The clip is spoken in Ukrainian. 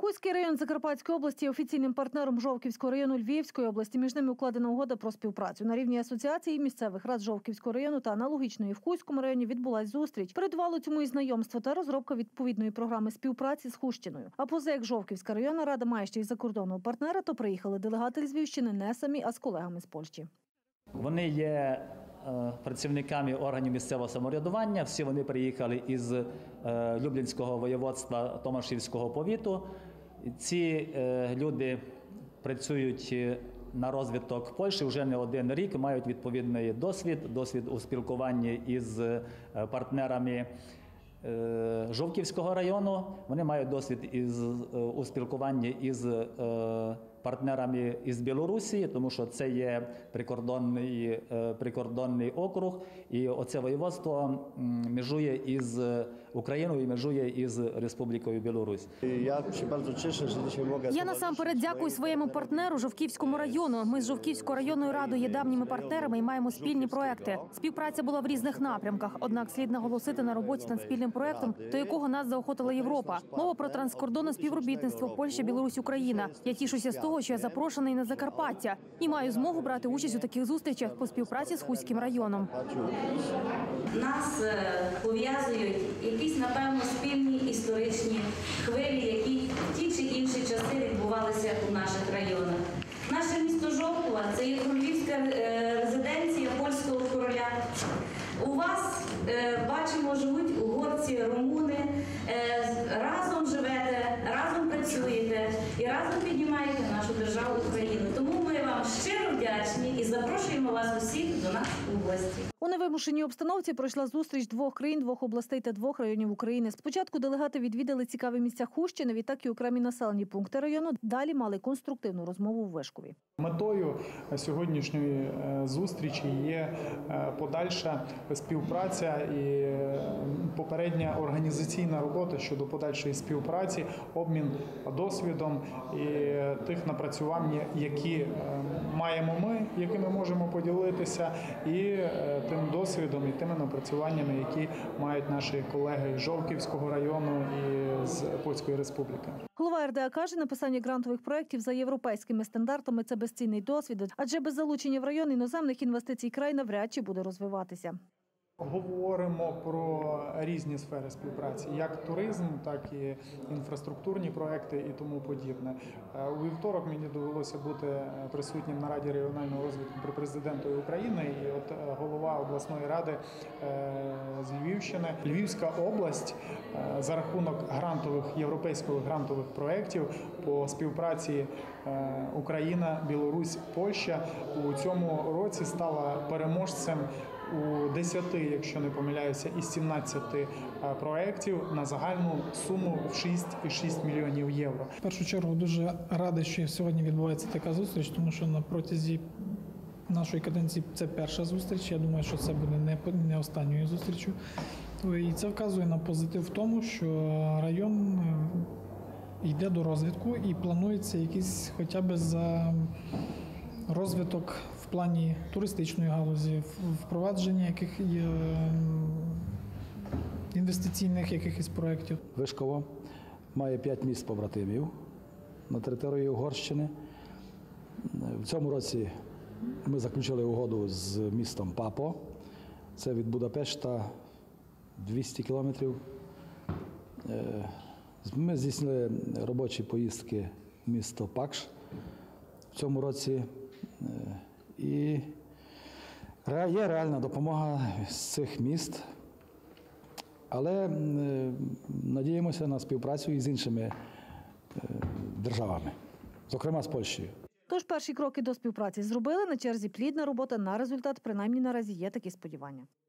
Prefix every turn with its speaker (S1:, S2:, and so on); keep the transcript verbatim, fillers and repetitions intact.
S1: Хуський район Закарпатської області є офіційним партнером Жовківського району Львівської області. Між ними укладена угода про співпрацю. На рівні асоціації місцевих рад Жовківського району та аналогічної в Хуському районі відбулась зустріч. Передувало цьому і знайомство та розробка відповідної програми співпраці з Хущиною. А поза як Жовківська районна рада має ще й закордонного партнера, то приїхали делегати з Львівщини не самі, а з колегами з Польщі.
S2: Вони є працівниками органів місцевого самоврядування. Всі вони приїхали із Люблінського воєводства Томашівського повіту. Ці люди працюють на розвиток Польщі вже не один рік, мають відповідний досвід, досвід у спілкуванні із партнерами Жовківського району. Вони мають досвід із, у спілкуванні із партнерами із Білорусі, тому що це є прикордонний, прикордонний округ, і оце воєводство межує із Україною і межує із Республікою Білорусь.
S3: Я дуже cieszę, що dzisiaj mogę...
S4: Я насамперед дякую своєму партнеру Жовківському району. Ми з Жовківською районною радою є давніми партнерами і маємо спільні проекти. Співпраця була в різних напрямках, однак слід наголосити на роботі над спільним проектом, до якого нас заохотила Європа. Мова про транскордонне співробітництво Польща, Білорусь, Україна. Я тішуся з того, що я запрошений на Закарпаття і маю змогу брати участь у таких зустрічах по співпраці з Хуським районом.
S5: Нас пов'язують якісь, напевно, спільні історичні хвилі, які в ті чи інші часи відбувалися у наших районах. Наше місто Жовкова – це є королівська резиденція польського короля. У вас, бачимо, живуть угорці, румуни, разом живете, разом працюєте і разом піднімаєте нашу державу Україну. Тому ми вам щиро вдячні і запрошуємо вас усіх до нас у гості.
S1: У невимушеній обстановці пройшла зустріч двох країн, двох областей та двох районів України. Спочатку делегати відвідали цікаві місця Хущини, відтак і окремі населені пункти району. Далі мали конструктивну розмову в Вишкові.
S6: Метою сьогоднішньої зустрічі є подальша співпраця і попередня організаційна робота щодо подальшої співпраці, обмін досвідом і тих напрацювань, які маємо ми, якими можемо поділитися, і тим досвідом і тими напрацюваннями, які мають наші колеги з Жовківського району і з Польської Республіки.
S1: Голова РДА каже, написання грантових проєктів за європейськими стандартами – це безцінний досвід, адже без залучення в район іноземних інвестицій край навряд чи буде розвиватися.
S6: Говоримо про різні сфери співпраці, як туризм, так і інфраструктурні проекти і тому подібне. У вівторок мені довелося бути присутнім на Раді регіонального розвитку при президентові України, і от голова обласної ради з Львівщини. Львівська область за рахунок грантових, європейських грантових проєктів по співпраці Україна, Білорусь, Польща у цьому році стала переможцем у десяти, якщо не помиляюся, із сімнадцяти проєктів на загальну суму в шість цілих шість мільйонів євро.
S7: В першу чергу дуже радий, що сьогодні відбувається така зустріч, тому що на протязі нашої каденції це перша зустріч. Я думаю, що це буде не, не останньою зустрічю. І це вказує на позитив в тому, що район йде до розвитку і планується якийсь хоча б за розвиток в плані туристичної галузі, впровадження яких є інвестиційних якихось проєктів.
S8: Вишково має п'ять міст побратимів на території Угорщини. В цьому році ми заключили угоду з містом Папо. Це від Будапешта двісті кілометрів. Ми здійснили робочі поїздки в місто Пакш в цьому році. І є реальна допомога з цих міст, але надіємося на співпрацю із іншими державами, зокрема з Польщею.
S1: Тож перші кроки до співпраці зробили, на черзі плідна робота на результат, принаймні наразі є такі сподівання.